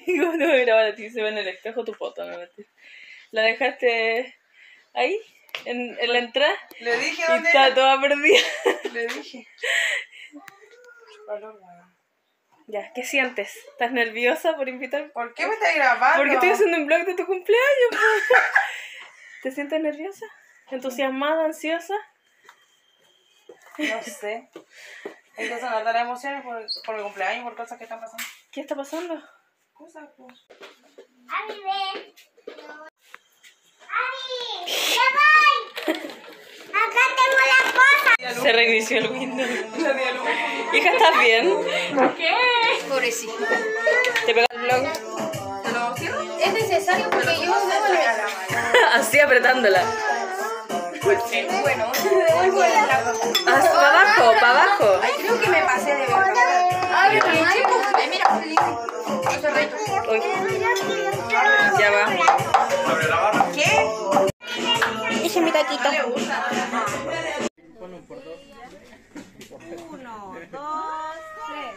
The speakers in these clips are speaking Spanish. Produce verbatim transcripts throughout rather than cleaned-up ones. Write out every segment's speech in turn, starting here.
¿Y cómo te voy a grabar a ti? Se ve en el espejo tu foto, ¿no? ¿La dejaste ahí? ¿En, en la entrada? Le dije Y dónde está era. toda perdida. Le dije. Ya, ¿qué sientes? ¿Estás nerviosa por invitarme? ¿Por qué me estás grabando? Porque estoy haciendo un vlog de tu cumpleaños. Po. ¿Te sientes nerviosa? ¿Entusiasmada? ¿Ansiosa? No sé. Hay que sonar las emociones por, por mi cumpleaños, por cosas que están pasando. ¿Qué está pasando? Cosas, pues. Ari, ven. Ari, ya voy. Acá tengo la cosa. Se reinició el Windows. Hija, ¿estás bien? ¿Qué? Pobrecito. ¿Te pegó el vlog? ¿Te lo cierro? Es necesario porque yo no me Así apretándola. Bueno, devuelvo la Ah, para abajo, para abajo. Creo que me pasé de verdad. Abre, chicos. Mira, Uy. Ya va. ¿qué? Ese es mi taquito. Uno, dos, tres.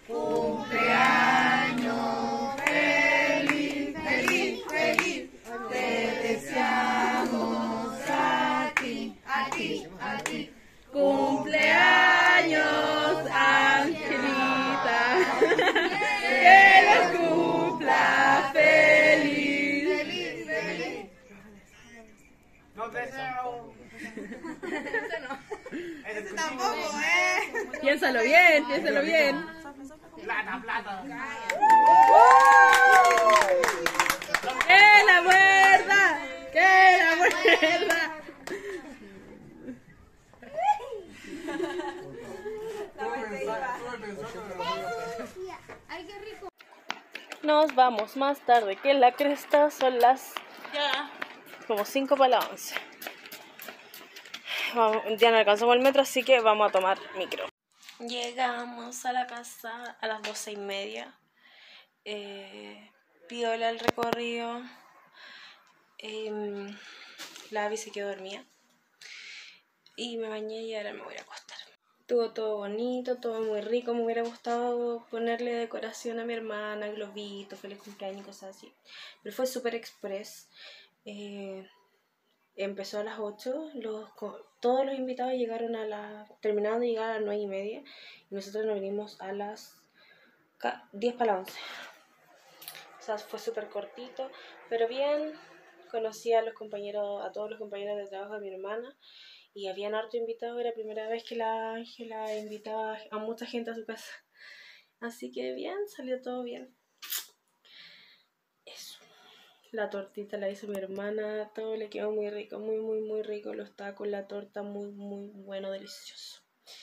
Cumpleaños, Angelita. Que los cumpla feliz. No te deseo. Piénsalo bien, piénsalo bien. Plata, plata. ¡Que la muerda! ¡Que la muerda! Ay, qué rico. Nos vamos más tarde que la cresta, son las Ya. como cinco para las once. Vamos, ya no alcanzamos el metro, así que vamos a tomar micro. Llegamos a la casa a las doce y media. Eh, piola el recorrido. Eh, la Abby se quedó dormida. Y me bañé y ahora me voy a acostar. Estuvo todo bonito, todo muy rico. Me hubiera gustado ponerle decoración a mi hermana, globitos, feliz cumpleaños y cosas así. Pero fue súper express. Eh, empezó a las ocho. Los, todos los invitados llegaron a las... terminaron de llegar a las nueve y media. Y nosotros nos vinimos a las diez para las once. O sea, fue súper cortito, pero bien. Conocí a los compañeros, a todos los compañeros de trabajo de mi hermana. Y habían harto invitados, era la primera vez que la Ángela invitaba a mucha gente a su casa. Así que bien, salió todo bien. Eso. La tortita la hizo mi hermana, todo le quedó muy rico, muy, muy, muy rico. Los tacos, la torta, muy, muy bueno, delicioso.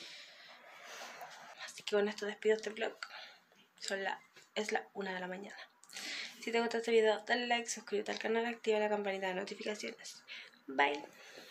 Así que con esto despido este vlog. Son la, es la una de la mañana. Si te gustó este video, dale like, suscríbete al canal, activa la campanita de notificaciones. Bye.